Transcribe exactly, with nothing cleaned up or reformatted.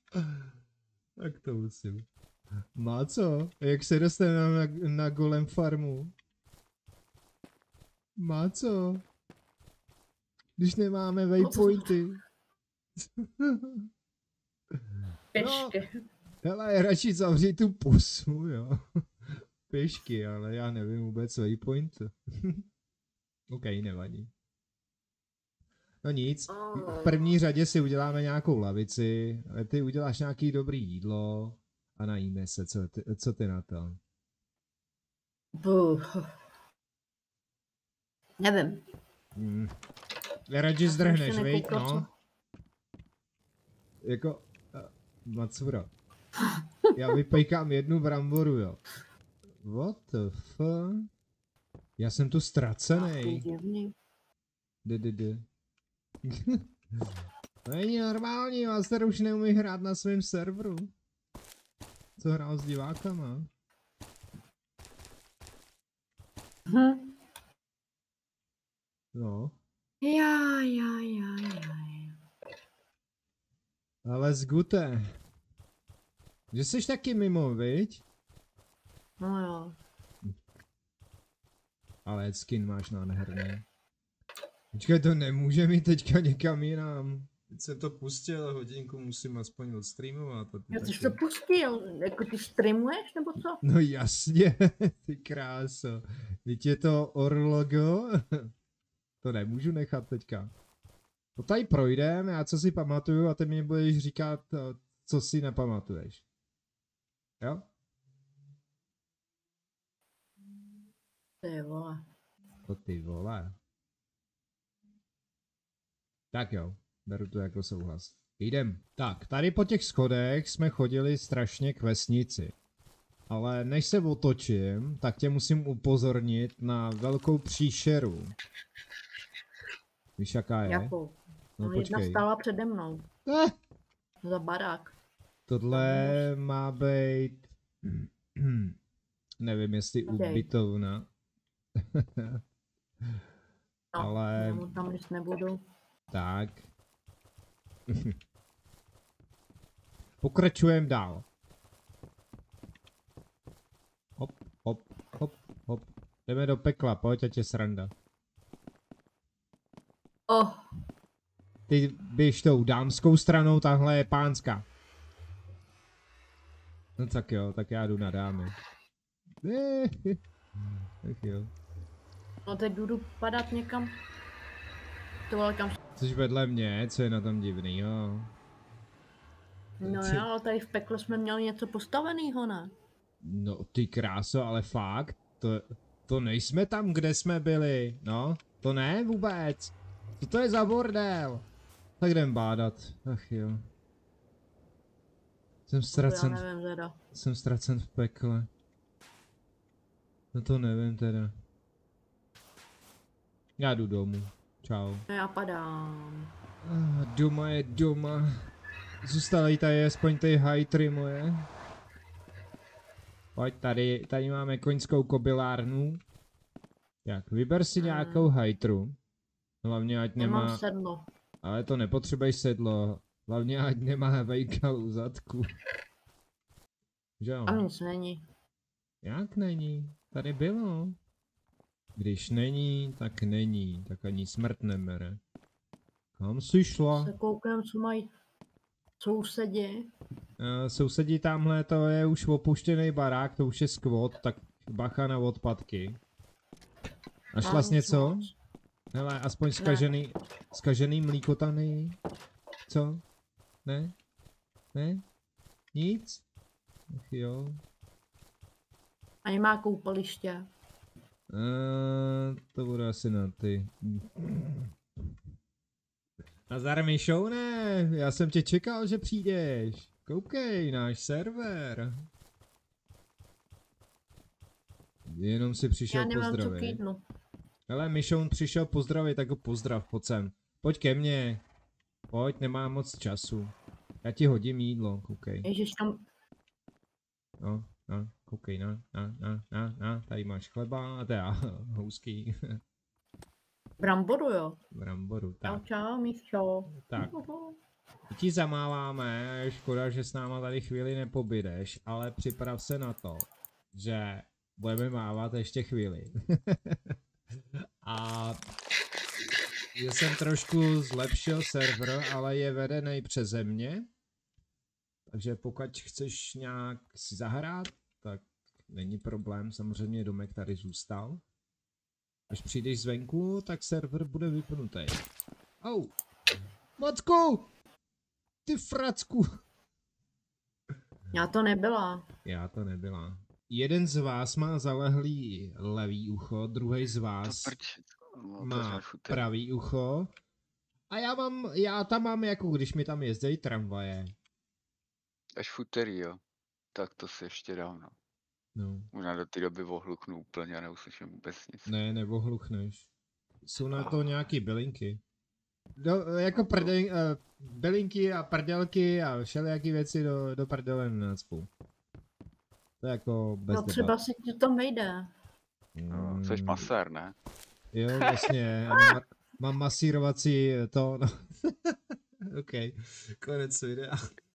Tak to musím. Má co? Jak se dostaneme na, na Golem farmu? Má co? Když nemáme waypointy. No, Pěšky. hele, radši zavřít tu pusu, jo. Pěšky, ale já nevím vůbec waypoint. OK, nevadí. No nic, v první řadě si uděláme nějakou lavici, ty uděláš nějaký dobrý jídlo a najíme se, co ty, co ty na to? Buh. Nevím. Hmm. Radši zdrhneš, viď, no? Jako, uh, Macura. Já vypejkám jednu bramboru, jo. What the fuck? Já jsem tu ztracený. D, d, d. To není normální, Master už neumí hrát na svém serveru. Co hrál s divákama? Hm. No. Já, já, já, já. Ale zgute. Že jsi taky mimo, viď? No jo. Ale skin máš nádherný. Počkej, to nemůže mít teďka někam jinam. Teď jsem to pustil, hodinku musím aspoň odstreamovat. Já ty jsi to pustil, jako ty streamuješ nebo co? No jasně, ty kráso. Teď je to Orlogo. To nemůžu nechat teďka. To tady projdeme, já co si pamatuju a ty mi budeš říkat, co si nepamatuješ. Jo? Ty vole. To ty vole. Tak jo, beru to jako souhlas. Jdem. Tak, tady po těch schodech jsme chodili strašně k vesnici. Ale než se otočím, tak tě musím upozornit na velkou příšeru. Víš, jaká je? Jakou? No, no jedna počkej. stála přede mnou. Eh. Za barák. Tohle má být... Nevím, jestli ubytovna. No, ale... já mu tam nic nebudu. Tak. Pokračujeme dál. Hop, hop, hop, hop. Jdeme do pekla, pojď, ať je sranda. Oh. Ty běž tou dámskou stranou, tahle je pánská. No tak jo, tak já jdu na dámy. Tak jo. No teď budu padat někam. To vole kam... Což vedle mě, co je na tom divnýho? No jo, ale tady v pekle jsme měli něco postavenýho, ne? No ty kráso, ale fakt, to, to nejsme tam, kde jsme byli, no, to ne vůbec. Co to je za bordel? Tak jdem bádat, ach jo. Jsem ztracen, já nevím, teda. jsem ztracen v pekle. No to nevím teda. Já jdu domů, čau. Já padám. Ah, doma je doma. Zůstali tady aspoň ty hajtry moje. Pojď, tady, tady máme koňskou kobylárnu. Tak, vyber si nějakou hajtru. Hlavně ať nemá... Nemám sedlo. Ale to nepotřebuješ sedlo. Hlavně ať nemá vejkal u zadku. Že jo? A nic není. Jak není? Tady bylo. Když není, tak není. Tak ani smrt nebere. Kam jsi šla? Se koukám, co mají sousedí. Uh, sousedí tamhle, to je už opuštěný barák, to už je skvot, tak bacha na odpadky. Našla jsi něco? Hele, aspoň zkažený, zkažený mlíkotany. Co? Ne? Ne? Nic? Ach jo. A nemá koupaliště. Uh, to bude asi na ty. Nazdar Mišoune, já jsem tě čekal, že přijdeš. Koukej, náš server. Jenom si přišel pozdravit. Hele, Mišoun přišel pozdravit, tak ho pozdrav, pojď sem. Pojď ke mně. Pojď, nemám moc času. Já ti hodím jídlo, koukej. Ježiš, tam... No, no, koukej, na, na, na, na, na, tady máš chleba, a teda housky. Bramboru, jo. Bramboru, tak. Čau, čau, Míšo. Tak. My ti zamáváme, škoda, že s náma tady chvíli nepobydeš, ale připrav se na to, že budeme mávat ještě chvíli. A já jsem trošku zlepšil server, ale je vedený přeze mě. Takže pokud chceš nějak si zahrát, tak není problém, samozřejmě domek tady zůstal. Až přijdeš zvenku, tak server bude vypnutý. Au! Macku! Ty fracku! Já to nebyla. Já to nebyla. Jeden z vás má zalehlý levý ucho, druhý z vás No, má pravý ucho. A já mám, já tam mám jako když mi tam jezdejí tramvaje. Až v úterý, jo. Tak to si ještě dávno. No. Možná do té doby ohluchnu úplně a neuslyším vůbec nic. Ne, neohluchneš. Jsou na to nějaký bylinky. Do, jako prde, uh, bylinky a prdelky a všelijaký věci do, do prdele nenacpou. To je jako bez No třeba debat. si ti to vejde. No, jsi masér, ne? Jo, vlastně. Mám, mám masírovací to, no. OK, konec videa.